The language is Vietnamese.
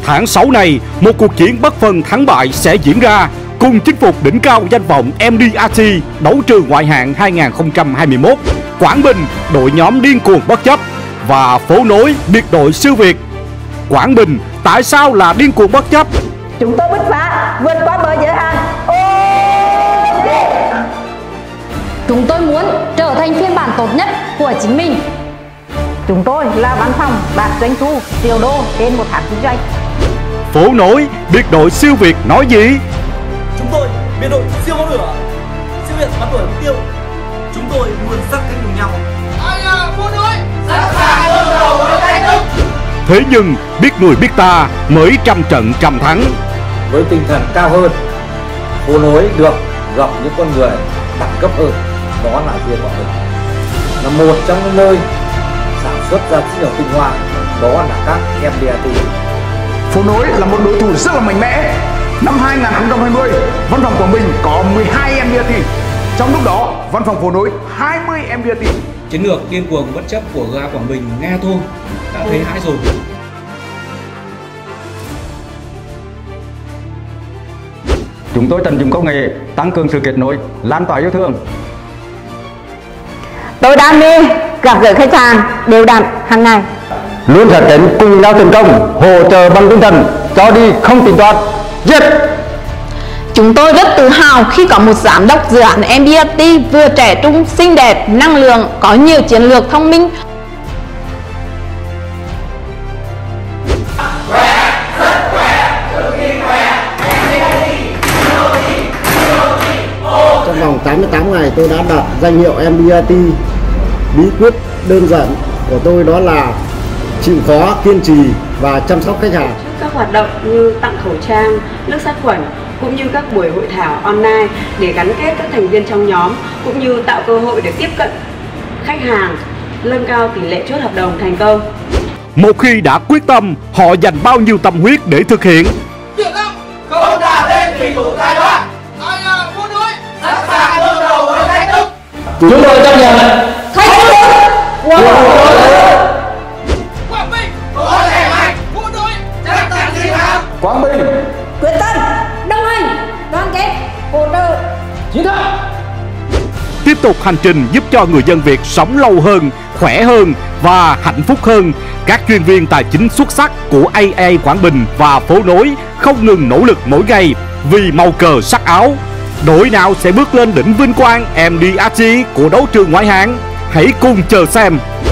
tháng 6 này, một cuộc chiến bất phân thắng bại sẽ diễn ra cùng chinh phục đỉnh cao danh vọng MDRT đấu trường ngoại hạng 2021. Quảng Bình đội nhóm điên cuồng bất chấp và phố nối biệt đội siêu việt. Quảng Bình tại sao là điên cuồng bất chấp? Chúng tôi bứt phá vượt qua bờ giới hạn. Chúng tôi muốn trở thành phiên bản tốt nhất của chính mình. Chúng tôi là văn phòng đạt doanh thu triệu đô trên một tháng kinh doanh. Phố nối biệt đội siêu việt nói gì? Chúng tôi biệt đội siêu có lửa, siêu việt bắn đuổi mục tiêu. Chúng tôi luôn sát cánh cùng nhau. Phố nối Sẵn sàng đương đầu với thách thức. Thế nhưng biết người biết ta mới trăm trận trăm thắng. Với tinh thần cao hơn, phố nối được gặp những con người đẳng cấp hơn, đó là riêng Quảng Bình, là một trong những nơi sản xuất ra chất liệu tinh hoa, đó là các MDRT. Phố nối là một đối thủ rất là mạnh mẽ. Năm 2020, văn phòng Quảng Bình có 12 MDRT. Trong lúc đó, văn phòng phố nối 20 MDRT. Chiến lược điên cuồng bất chấp của ga Quảng Bình nghe thôi đã thấy hãi rồi. Chúng tôi tận dụng công nghệ tăng cường sự kết nối, lan tỏa yêu thương. Tôi đam mê gặp gỡ khách hàng đều đặn hàng ngày. Luôn thật đến cùng nhau thành công, hỗ trợ bằng tinh thần, cho đi không tính toán, giết. Chúng tôi rất tự hào khi có một giám đốc dự án MDRT vừa trẻ trung, xinh đẹp, năng lượng, có nhiều chiến lược thông minh. Trong vòng 88 ngày tôi đã đạt danh hiệu MDRT. Bí quyết đơn giản của tôi đó là chịu khó, kiên trì và chăm sóc khách hàng. Các hoạt động như tặng khẩu trang, nước sát khuẩn cũng như các buổi hội thảo online để gắn kết các thành viên trong nhóm cũng như tạo cơ hội để tiếp cận khách hàng, nâng cao tỷ lệ chốt hợp đồng thành công. Một khi đã quyết tâm, họ dành bao nhiêu tâm huyết để thực hiện. Không đạt lên thủy thủ tài đoan. Phố nối Sẵn sàng đương đầu với thách thức. Chúng tôi chấp nhận Thách thức Quảng Bình Có thể mạnh, phố nối chắc chắn chiến thắng. Quảng Bình quyết tâm, Đồng hành, đoàn kết, hỗ trợ. chiến thắng. Tiếp tục hành trình giúp cho người dân Việt sống lâu hơn, khỏe hơn và hạnh phúc hơn. Các chuyên viên tài chính xuất sắc của AA Quảng Bình và phố nối không ngừng nỗ lực mỗi ngày vì màu cờ sắc áo. Đội nào sẽ bước lên đỉnh vinh quang MDRT của đấu trường ngoại hạng? Hãy cùng chờ xem.